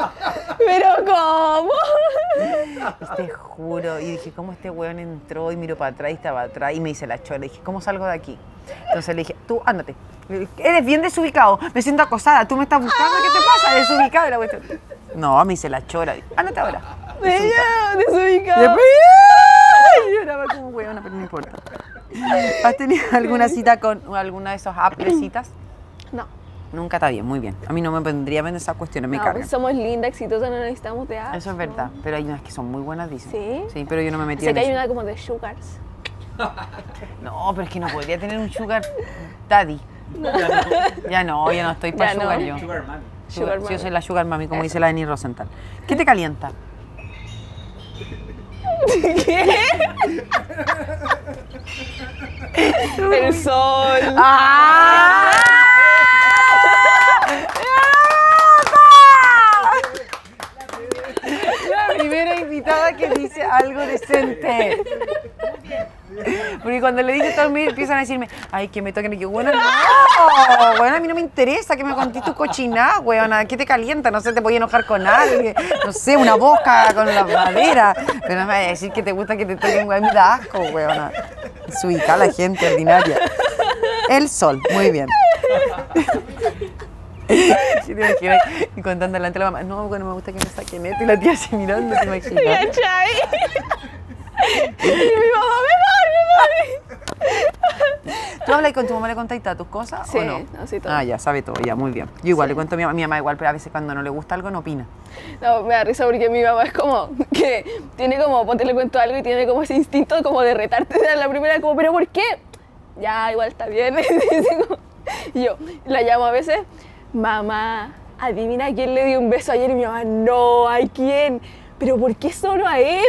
¿Pero cómo? Te juro. Y dije, ¿cómo este weón entró? Y miro para atrás y estaba atrás. Y me hice la chola. Le dije, ¿cómo salgo de aquí? Entonces le dije, tú, ándate. Eres bien desubicado. Me siento acosada. Tú me estás buscando. ¿Qué te pasa? Desubicado. Y la cuestión. No, me hice la chola. Ándate ahora. Ella, desubicada. Después, ¡ay! Lloraba como weona, pero no importa. ¿Has tenido alguna cita con alguna de esas apps de citas? No. Nunca. Está bien, muy bien. A mí no me vendría bien esas cuestiones, me No, cargan. somos lindas, exitosas, no necesitamos de apps. Eso es verdad, pero hay unas que son muy buenas, dicen. ¿Sí? Sí, pero yo no me metí Sé en que hay eso. una como de sugars. No, pero es que no podría tener un sugar daddy. Ya no estoy para Ya no. sugar yo. Sugar Mami. Sugar Yo mami. soy la sugar mami, como dice la Denise Rosenthal. ¿Qué te calienta? El sol. ¡Ah! La primera invitada que dice algo decente. Porque cuando le dice todo el mundo empiezan a decirme, ay, que me toquen. Y yo, bueno, no, bueno, a mí no me interesa que me contés tu cochinada, weona. ¿Qué te calienta? No sé, te voy a enojar con alguien. No sé, una boca con la madera. Pero no me vas a decir que te gusta que te toquen, weón, me da asco, weona. Es ubicar a la gente ordinaria. El sol, muy bien. Sí, te imaginas, y contando delante de la mamá, no, bueno, me gusta que me saquen esto. Y la tía así mirando, te imaginas. ¿Cachai? Y mi mamá me ¿Tú hablas con tu mamá, le contáis todas tus cosas Sí, o no? así todo. Ah, ya, sabe todo, ya, muy bien. Yo igual le cuento a mi mamá igual, pero a veces cuando no le gusta algo no opina. No, me da risa porque mi mamá es como que tiene como, ponte le cuento algo y tiene como ese instinto como de retarte a la primera, como, ¿pero por qué? Ya, igual está bien. Y yo la llamo a veces, mamá, adivina quién le dio un beso ayer. Y mi mamá, no, ¿a quién? ¿Pero por qué solo a él?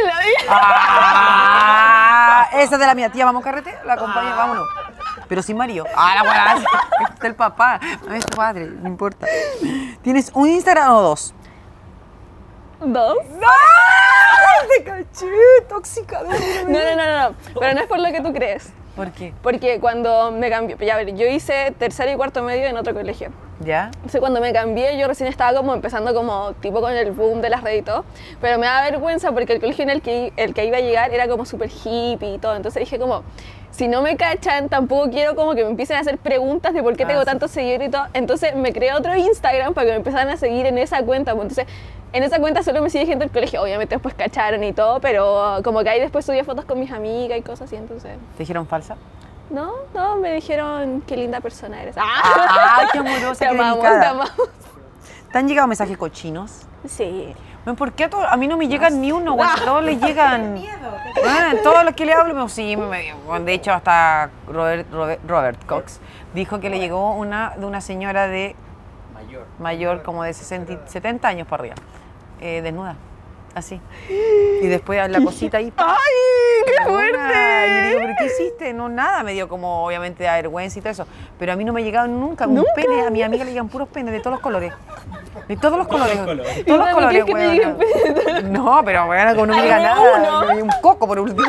¡Ah! Esa es de la mía tía, vamos carrete, la acompaña, vámonos. Pero sin marido. ¡Ah, la buena! Está el papá, no es tu padre, no importa. ¿Tienes un Instagram o dos? ¿Dos? ¡Ah! ¡Te caché! ¡Tóxica! No. Pero no es por lo que tú crees. ¿Por qué? Porque cuando me cambié, ya ver, yo hice tercero y cuarto medio en otro colegio. ¿Ya? Entonces cuando me cambié yo recién estaba como empezando como tipo con el boom de las redes y todo, pero me da vergüenza porque el colegio en el que iba a llegar era como súper hippie y todo, entonces dije como, si no me cachan tampoco quiero como que me empiecen a hacer preguntas de por qué tengo sí. tantos seguidores y todo, entonces me creé otro Instagram para que me empezaran a seguir en esa cuenta, pues, entonces en esa cuenta solo me sigue gente del colegio, obviamente después cacharon y todo, pero como que ahí después subía fotos con mis amigas y cosas así, entonces... ¿Te dijeron falsa? No, me dijeron qué linda persona eres. ¡Ay, qué amorosa, te qué amamos, delicada! te amamos. ¿Te han llegado mensajes cochinos? Sí. Bueno, ¿por qué a mí no me llegan ni uno? Bueno, todos les llegan. Bueno, todos los que le hablo, sí, de hecho hasta Robert Cox dijo que le llegó una de una señora de mayor como de 60, 70 años para arriba, desnuda, así. Y después la cosita ahí. ¡Ay, qué Y yo fuerte! digo, ¿pero qué hiciste? No, nada, me dio como obviamente de vergüenza y todo eso. Pero a mí no me ha llegado nunca un pene, a mi amiga le llegan puros penes de todos los colores. De todos los colores. colores. Todos los ¿Y colores, no quieres que te weona. lleguen No, pero bueno, como no me llega Alguno. nada. Me dio un coco por último.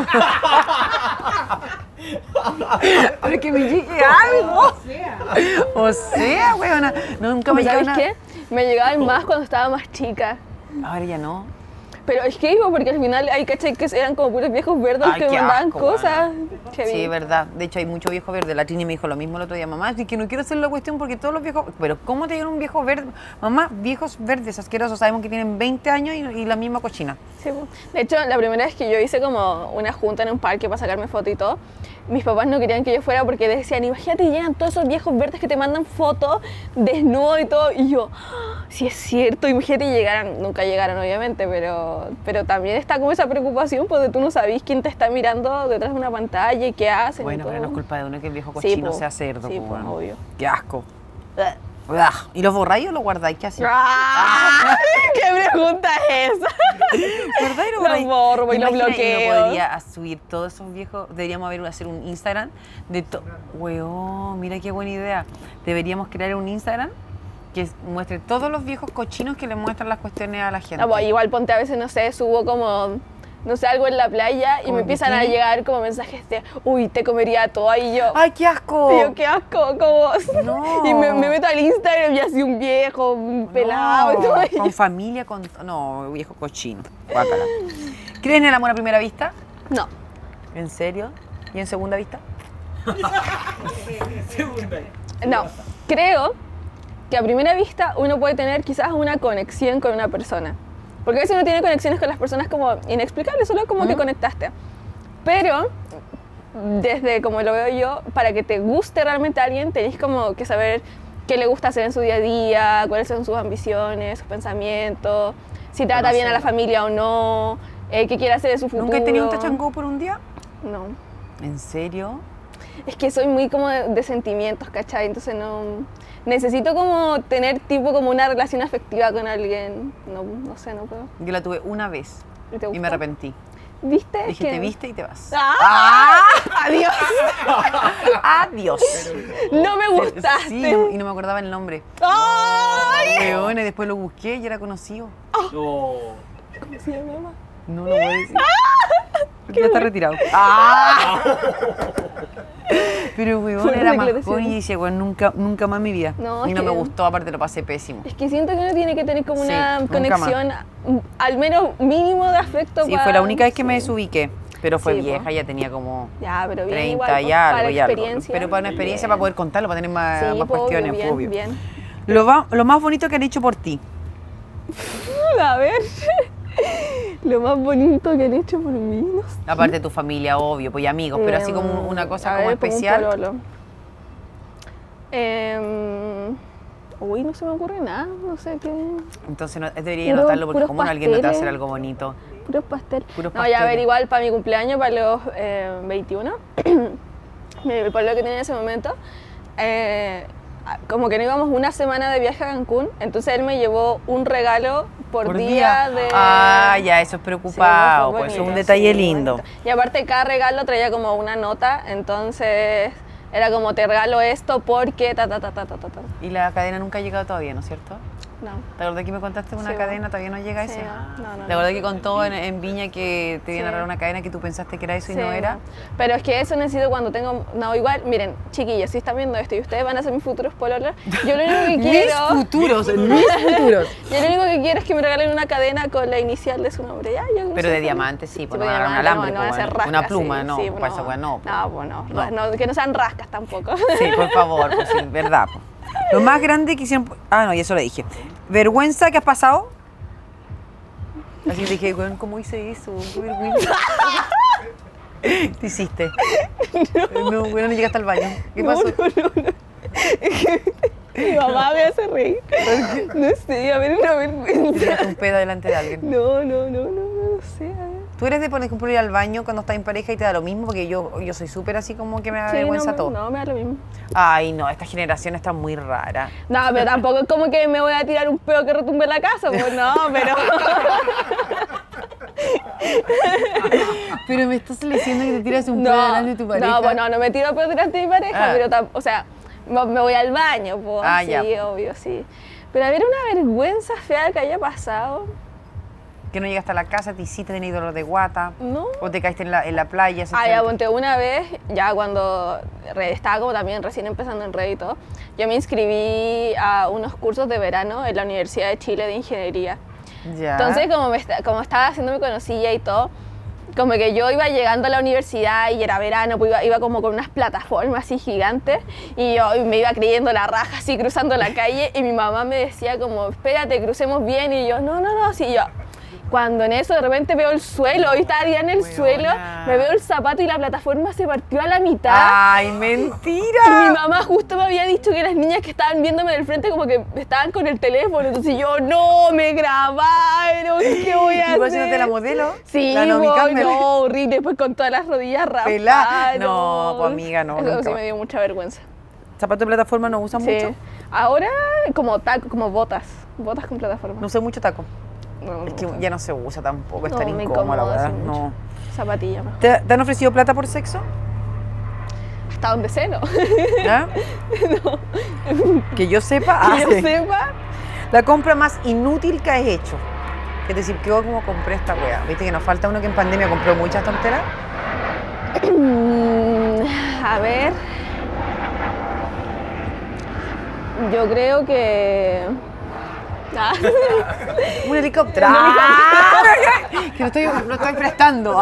Pero que me llegue algo. O sea, weona. Nunca me llegó ¿Sabes nada. qué? Me llegaban más cuando estaba más chica. Ahora ya no. Pero es que iba porque al final hay caché que eran como puros viejos verdes Ay, que me qué mandaban asco, cosas. Sí, es verdad. De hecho, hay mucho viejo verde. La Trini me dijo lo mismo el otro día. Mamá, es que no quiero hacer la cuestión porque todos los viejos... Pero ¿cómo te dieron un viejo verde? Mamá, viejos verdes asquerosos. Sabemos que tienen 20 años y la misma cochina. Sí, po. De hecho, la primera vez que yo hice como una junta en un parque para sacarme foto y todo, mis papás no querían que yo fuera porque decían, imagínate, llegan todos esos viejos verdes que te mandan fotos desnudo y todo. Y yo, sí es cierto, imagínate llegaran, nunca llegaron obviamente, pero también está como esa preocupación porque tú no sabes quién te está mirando detrás de una pantalla y qué hacen. Bueno, y todo. pero no es culpa de uno que el viejo Sí, cochino po. sea cerdo. Sí, po, po, bueno. obvio. Qué asco. Uah. ¿Y los borráis o los guardáis? ¿Qué hacéis? ¡Ah! ¿Qué pregunta es esa? ¿Verdad? Y Los borráis. borro y los Imagina, bloqueo. Uno podría subir todos esos viejos. Deberíamos hacer un Instagram de todo. Weón, mira qué buena idea. Deberíamos crear un Instagram que muestre todos los viejos cochinos que le muestran las cuestiones a la gente. No, pues igual ponte a veces, no sé, subo como no sé, algo en la playa y ¿Como me en empiezan a bikini? llegar como mensajes de, uy, te comería toda y yo... ¡Ay, qué asco! Y yo, qué asco, como... No. Y me meto al Instagram y así un viejo, un pelado y No, todo. con familia, con... No, viejo cochino. Guácala. ¿Crees en el amor a primera vista? No, ¿En serio? ¿Y en segunda vista? Segunda. no. Creo que a primera vista uno puede tener quizás una conexión con una persona. Porque a veces uno tiene conexiones con las personas como inexplicables, solo como que conectaste. Pero, desde como lo veo yo, para que te guste realmente a alguien, tenés como que saber qué le gusta hacer en su día a día, cuáles son sus ambiciones, sus pensamientos, si trata bien a la familia o no, qué quiere hacer de su futuro. ¿Nunca he tenido un touch and go por un día? No. ¿En serio? Es que soy muy como de sentimientos, ¿cachai? Entonces no... Necesito como tener tipo como una relación afectiva con alguien. No sé, no puedo. Yo la tuve una vez ¿Y te y me gustó? arrepentí. ¿Viste? Dije, Que- te viste y te vas. ¡Ah! ¡Adiós! ¡Adiós! No me gustaste. Sí, y no me acordaba el nombre. ¡Ay! Weón, y después lo busqué y era conocido. No. ¿Cómo se llama? No lo voy a decir. Porque ya está retirado. ¡Ah! Pero weón, Fueron era más declaraciones. joven y decía, weón, nunca más en mi vida. No, y es no me que- gustó, aparte lo pasé pésimo. Es que siento que uno tiene que tener como Sí, una nunca conexión, al menos mínimo de afecto. Sí, para- fue la única vez que sí. me desubiqué. Pero fue Sí, po. vieja, ya tenía como Ya, pero bien 30 igual, y pues, algo, para y algo. experiencia. Pero para una experiencia, Bien. para poder contarlo, para tener más, Sí, más pues, cuestiones, bien, obvio. bien. Lo más bonito que han hecho por ti. A ver, lo más bonito que han hecho por mí, no sé. Aparte de tu familia, obvio, pues y amigos, pero así como una cosa A como ver, especial. un pololo. Uy, no se me ocurre nada, no sé qué. Entonces debería Puros- anotarlo porque puros como alguien no te va a hacer pasteles. algo bonito. Puros pasteles. Puros No, ya a ver, pasteles. igual para mi cumpleaños, para los 21, el pueblo que tenía en ese momento, como que no íbamos una semana de viaje a Cancún, entonces él me llevó un regalo por día de... Ah, ya, eso es Sí, preocupado, fue pues eso es un bonito, detalle sí, lindo. bonito. Y aparte cada regalo traía como una nota, entonces era como te regalo esto porque ta. Y la cadena nunca ha llegado todavía, ¿no es cierto? No. La verdad que me contaste una Sí, cadena, todavía no llega a Sí, ese. no. La verdad que contó en Viña que te iban a Sí. regalar una cadena que tú pensaste que era eso y Sí, no era. Pero es que eso necesito cuando tengo... No, igual, miren, chiquillos, si están viendo esto y ustedes van a ser mis futuros pololos, yo lo único que quiero... Mis futuros. Yo lo único que quiero es que me regalen una cadena con la inicial de su nombre. Ya, yo Pero soy de feliz. diamante sí, pues no de van a dar un diamante, alambre, no van a pues, ser bueno, rascas, una pluma, sí, no, sí, pues, para esa weá no, pues. No, pues no, No. que no sean rascas tampoco. Sí, por favor, pues sí, verdad. Pues. Lo más grande que hicieron... Ah, no, y eso lo dije. ¿Vergüenza que has pasado? Así te dije, weón, ¿cómo hice eso? Qué vergüenza. ¿Qué hiciste? No, bueno, no llegaste al baño. ¿Qué pasó? Mi mamá me hace reír. No sé, a ver, una Te vergüenza. tiraste un pedo delante de alguien. No sé, a ver. ¿Tú eres de, por ejemplo, ir al baño cuando estás en pareja y te da lo mismo? Porque yo soy súper así como que me da Sí, vergüenza no, todo. No, me da lo mismo. Ay, no, esta generación está muy rara. No, pero tampoco es como que me voy a tirar un pedo que retumbe en la casa, pues no, pero... Pero me estás diciendo que te tiras un pedo delante de tu pareja. No, bueno, no me tiro pedo delante de mi pareja, Ah. pero o sea, me voy al baño, pues, Ah, sí, ya. obvio, sí. Pero a ver, una vergüenza fea que haya pasado, Que no llegaste a la casa, te hiciste, tenías dolor de guata. ¿no? O te caíste en la playa. se Ah, te- ya, ponte una vez, ya cuando estaba como también recién empezando en red y todo, yo me inscribí a unos cursos de verano en la Universidad de Chile de Ingeniería. Ya. Entonces, como estaba haciéndome conocida y todo, como que yo iba llegando a la universidad y era verano, pues iba como con unas plataformas así gigantes y yo me iba creyendo la raja así cruzando la calle y mi mamá me decía como, espérate, crucemos bien y yo, no, sí, yo... Cuando en eso de repente veo el suelo, y estaba tirada en el Weona. suelo, me veo el zapato y la plataforma se partió a la mitad. ¡Ay, Y mi mentira! mamá justo me había dicho que las niñas que estaban viéndome del frente como que estaban con el teléfono, entonces yo, no, me grabaron, ¿qué voy a ¿Y hacer? vos haciéndote la modelo? Sí, La Naomi voy, Campbell. no, horrible, después con todas las rodillas raspadas. Pelá. No, pues, amiga, no, Eso nunca sí más. me dio mucha vergüenza. ¿Zapatos de plataforma no usan Sí. mucho? Ahora como taco, como botas con plataforma. No usé mucho taco. No, Es que no, ya no se usa tampoco, es no, tan me incómoda, incomoda ¿verdad? así mucho. No. Zapatilla mejor. ¿Te han ofrecido plata por sexo? Hasta donde sé, ¿no? ¿Ya? Que yo sepa. Que yo sí. sepa. La compra más inútil que has hecho. Que te decir, ¿cómo compré esta wea? ¿Viste que nos falta uno que en pandemia compró muchas tonteras? A ver. Yo creo que. Ah. Un helicóptero. Que no estoy prestando.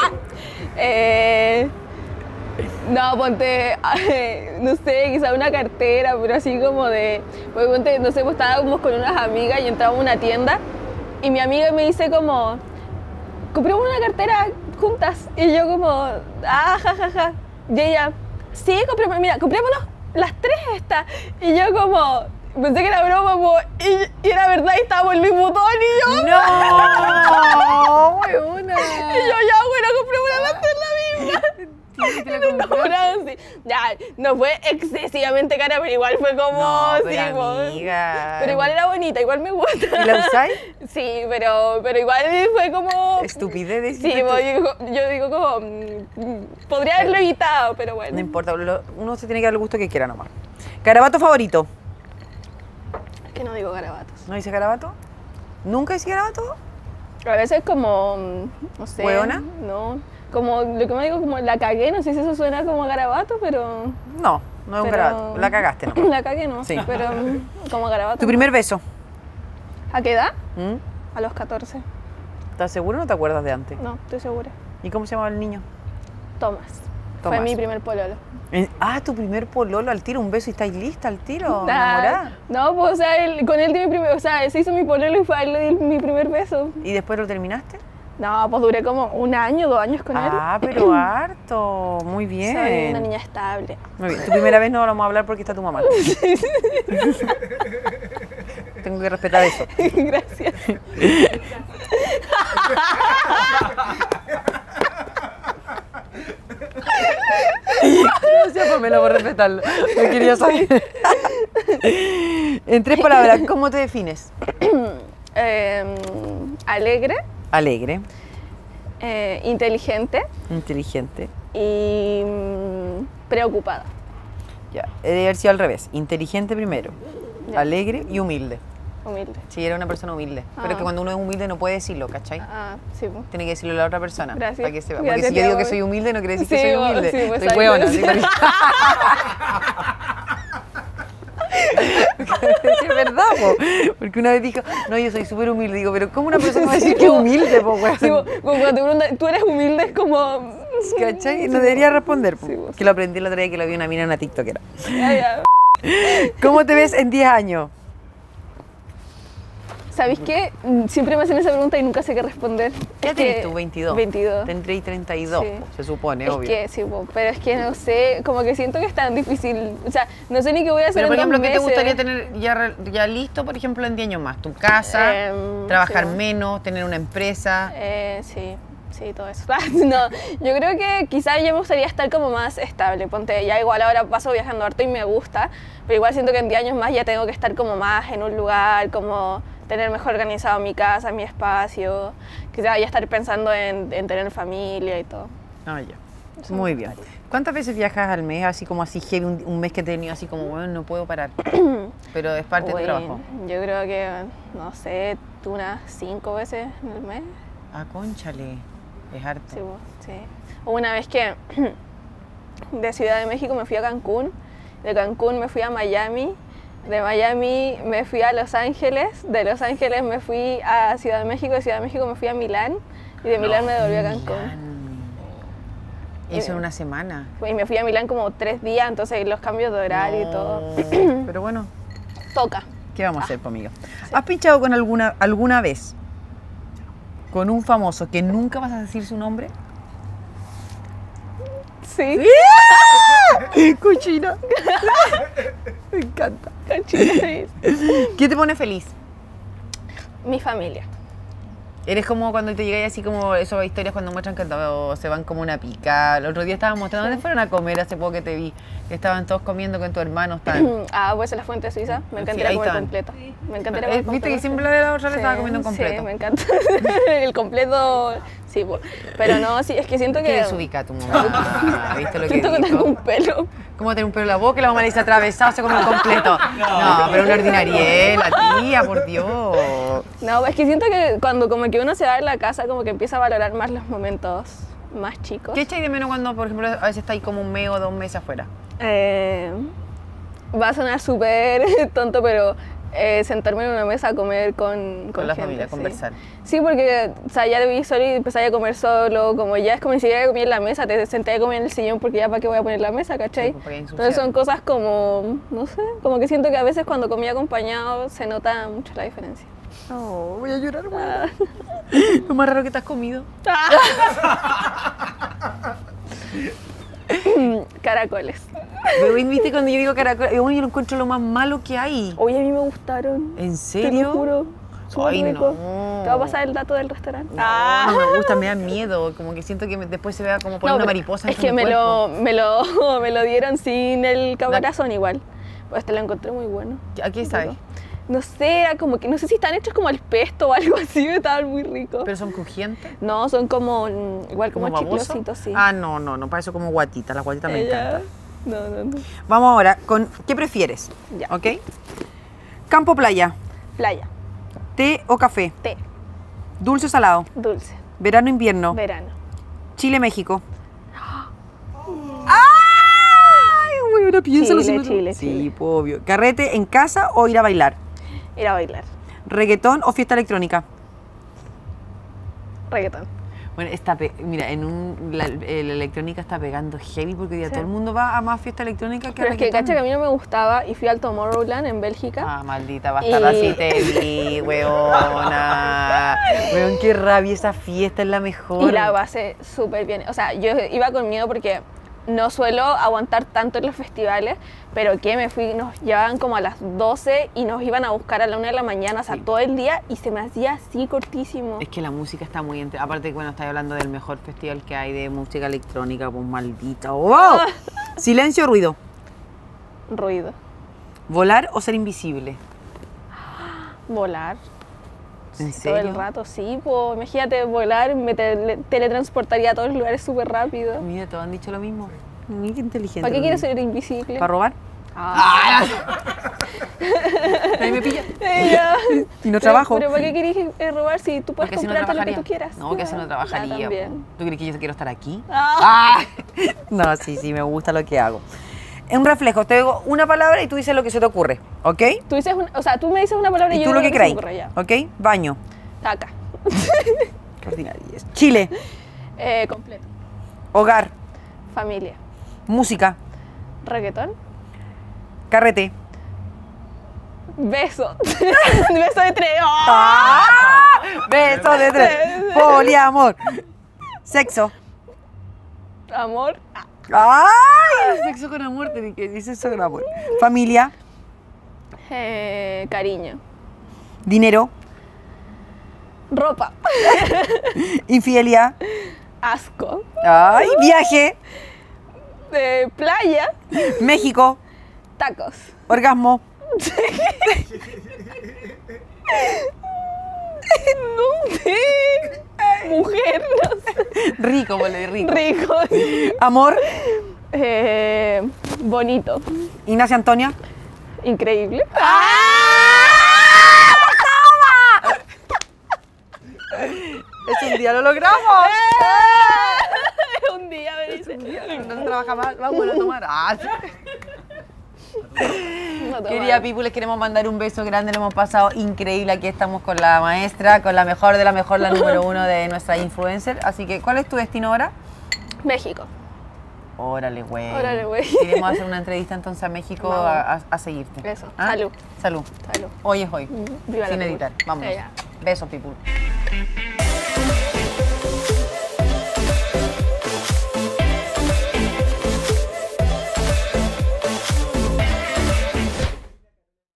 No, ponte, no sé, quizá una cartera, pero así como de, pues ponte, no sé, pues estábamos con unas amigas y entramos a una tienda y mi amiga me dice como, compremos una cartera juntas y yo como, jajaja, y ella, sí, comprémonos las tres estas y yo como, pensé que era broma y era verdad y estábamos en el mismo botón y yo, ¡no! ¡Huevona! Y yo, ya, bueno, compremos las tres la misma. Sí, te la compraron. Sí. Ya, no fue excesivamente cara, pero igual fue como... No, sí, pero amiga. pero igual era bonita, igual me gusta. ¿Y la usáis? Sí, pero igual fue como... Estupidez. Sí, yo digo como... podría haberlo evitado, pero No bueno. importa, uno se tiene que dar el gusto que quiera nomás. ¿Garabato favorito? Es que no digo garabatos. ¿No dice garabato? ¿Nunca dice garabato? A veces como... no sé. ¿Hueona? No. Como lo que me digo, como la cagué, no sé si eso suena como garabato, pero... No, no es un garabato. La cagaste, ¿no? La cagué, no. Sí. Pero como garabato. ¿Tu primer beso? ¿A qué edad? ¿Mm? A los 14. ¿Estás seguro o no te acuerdas de antes? No, estoy segura. ¿Y cómo se llamaba el niño? Tomás. Fue Tomás. mi primer pololo. Tu primer pololo al tiro, un beso y estáis lista al tiro, Nah, enamorada. no, pues, o sea, con él di mi primer, o sea, se hizo mi pololo y fue a él le di mi primer beso. ¿Y después lo terminaste? No, pues duré como 1 año, 2 años con él. Pero harto, muy bien. Soy una niña estable. Muy bien. Tu primera vez no lo vamos a hablar porque está tu mamá. Tengo que respetar eso. Gracias. Gracias, Pamela, por respetarlo. No quería saber. En 3 palabras, ¿cómo te defines? Alegre, Alegre, inteligente inteligente. y preocupada. Ya, he de haber sido al revés. Inteligente primero, Ya. alegre y humilde. Humilde. Sí, era una persona humilde. Pero es que Ah. cuando uno es humilde no puede decirlo, ¿cachai? Sí, pues. Tiene que decirlo a la otra persona. Gracias. Para que sepa. Porque Gracias, si yo digo te que amo. soy humilde, no quiere decir Sí, que soy vos, humilde. sí, pues, soy huevona. sí. Sí, es verdad, po. Porque una vez dijo, no, yo soy súper humilde. Digo, pero ¿cómo una persona va a decir que es humilde, po, weón? Sí, cuando te preguntan, ¿tú eres humilde? Es como... ¿Cachai? No debería responder, po. Sí, vos. Que lo aprendí el otro día que lo vi una mina en una tiktokera. Ya. ¿Cómo te ves en 10 años? ¿Sabéis qué? Siempre me hacen esa pregunta y nunca sé qué responder. ¿Qué Es tienes que- tú? 22. 22. Tendréis 32, Sí. po, se supone, Es obvio. que sí, po, pero es que no sé, como que siento que es tan difícil. O sea, no sé ni qué voy a hacer Pero, por en 2 ejemplo, ¿qué te meses. gustaría tener ya listo, por ejemplo, en 10 años más? ¿Tu casa? ¿Trabajar sí. menos? ¿Tener una empresa? Sí, todo eso. No, yo creo que quizás ya me gustaría estar como más estable. Ponte, ya igual ahora paso viajando harto y me gusta, pero igual siento que en 10 años más ya tengo que estar como más en un lugar, como tener mejor organizado mi casa, mi espacio, quizás ya estar pensando en tener familia y todo. Ah, ya. Eso Muy me bien. gustaría. ¿Cuántas veces viajas al mes? Así como así heavy, un mes que he tenido así como, bueno, no puedo parar. Pero es parte del Uy, trabajo. Yo creo que, no sé, unas 5 veces en el mes. Ah, cónchale. Es harto. Sí, sí. Hubo una vez que de Ciudad de México me fui a Cancún, de Cancún me fui a Miami, de Miami me fui a Los Ángeles, de Los Ángeles me fui a Ciudad de México, de Ciudad de México me fui a Milán y de Milán me devolví a Cancún. Milán. Eso en una semana. Y me fui a Milán como 3 días, entonces los cambios de horario y todo. Pero bueno, Toca. ¿qué vamos a hacer, pues, amiga? ¿Has pinchado con alguna vez con un famoso que nunca vas a decir su nombre? Sí. Cochina. Me encanta. Cochina. ¿Qué te pone feliz? Mi familia. Eres como cuando te llegáis así como esas historias cuando muestran que se van como una pica. El otro día estaban mostrando, ¿dónde fueron a comer hace poco que te vi? Que estaban todos comiendo con tu hermano. Estaban. Pues en la Fuente Suiza. Me Sí, encantaría ahí comer estaban. completo. Me encantaría comer completo. Viste que siempre la de la otra le estaba comiendo un completo. Sí, me encanta. El completo, sí, pues. Pero no, sí, es que siento ¿Qué que... desubica tu mamá? ¿Viste lo que Siento que tengo dijo? un pelo. ¿Cómo tener un pelo en la boca y la mamá le dice atravesado, se come el completo? No, pero una ordinariedad, la tía, por Dios. pero... No, es que siento que cuando como que uno se va de la casa, como que empieza a valorar más los momentos más chicos. ¿Qué echáis de menos cuando, por ejemplo, a veces estáis como un mes o 2 meses afuera? Va a sonar súper tonto, pero sentarme en una mesa a comer con Con la gente, familia, sí. conversar. Sí, porque o sea, ya debí solo y empecé a comer solo, como ya es como ni siquiera comí en la mesa, te senté a comer en el sillón porque ya para qué voy a poner la mesa, ¿cachai? Sí, pues, para ensuciar. Entonces son cosas como, no sé, como que siento que a veces cuando comí acompañado se nota mucho la diferencia. No, voy a llorar, güey. Lo más raro que te has comido. Caracoles. Pero viste cuando yo digo caracol, yo lo encuentro lo más malo que hay. Oye, a mí me gustaron. ¿En Te serio? lo juro. Súper Ay, rico. no. Te va a pasar el dato del restaurante. No, no me gusta, me da miedo. Como que siento que después se vea como poner No, una pero mariposa es en que mi me cuerpo. me lo dieron sin el caparazón igual. Pues te lo encontré muy bueno. ¿A qué sabes? No sé, era como que, no sé si están hechos como al pesto o algo así, estaban muy ricos. ¿Pero son crujientes? No, son como, igual como baboso? chiclositos, sí. Ah, no, para eso como guatita. Las guatitas me Ya. encantan. No. Vamos ahora con, ¿qué prefieres? Ya. ¿Ok? Campo o playa, Playa, té o café, té, dulce o salado, dulce, verano o invierno, verano. Chile, México. ¡Ay! Bueno, ahora piénsalo. Chile. Sí, pues, obvio. ¿Carrete en casa o ir a bailar? Ir a bailar. ¿Reggaetón o fiesta electrónica? Reggaetón. Bueno, mira, la electrónica está pegando heavy porque hoy día Sí. todo el mundo va a más fiesta electrónica que Pero a es que reggaetón. cacha que a mí no me gustaba y fui al Tomorrowland en Bélgica. Ah, maldita bastarda, Y- sí te vi, weona. Weón, qué rabia, esa fiesta es la mejor. Y la pasé súper bien. O sea, yo iba con miedo porque no suelo aguantar tanto en los festivales, pero que me fui, nos llevaban como a las 12 y nos iban a buscar a la 1 de la mañana, o sea, Sí. todo el día y se me hacía así cortísimo. Es que la música está muy... Aparte que, bueno, estáis hablando del mejor festival que hay de música electrónica, pues maldita. ¡Wow! ¿Silencio o ruido? Ruido. ¿Volar o ser invisible? Volar. ¿En Todo el serio? rato, sí, pues imagínate volar, me teletransportaría a todos los lugares súper rápido. Mira, todos han dicho lo mismo. Mira qué inteligente. ¿Para qué quieres ser invisible? ¿Para robar? Ah. Ahí me pilla. Ya. Y no trabajo. Pero ¿para qué querés robar si tú puedes Porque si no comprarte lo que trabajaría. tú quieras? No, porque si no trabajaría. Ah, también. ¿Tú crees que yo quiero estar aquí? Ah. No, sí, me gusta lo que hago. Es un reflejo, te digo una palabra y tú dices lo que se te ocurre, ¿ok? Tú dices o sea, tú me dices una palabra y Y yo tú lo digo que se me crees, ocurre, ya. ¿ok? Baño. Caca. Qué ordinaria es. Chile. Completo. Hogar. Familia. Música. Reggaetón. Carrete. Beso. Beso de tres. ¡Oh! ¡Ah! Beso de tres. Poliamor. Sexo. Amor. ¡Ay! Sexo con amor, tenés que decir sexo con amor. Familia. Cariño. Dinero. Ropa. Infidelidad. Asco. ¡Ay! Viaje. Playa. México. Tacos. Orgasmo. No sé. Mujer. No sé. Rico, boludo, rico. Rico. Amor. Bonito. Ignacia Antonia. Increíble. Es un día, lo logramos. Un día me dice. No se trabaja más, vamos a tomar. No toma. Querida Pipu, les queremos mandar un beso grande, lo hemos pasado increíble. Aquí estamos con la maestra, con la mejor de la mejor, la número 1 de nuestra influencer. Así que, ¿cuál es tu destino ahora? México. Órale, güey. Órale, güey. Queremos hacer una entrevista entonces a México Vamos. a seguirte. Eso. ¿Ah? Salud. Salud. Salud. Hoy es hoy. Viva la Sin Pipu. editar. Vamos. Ya. Besos, Pipu.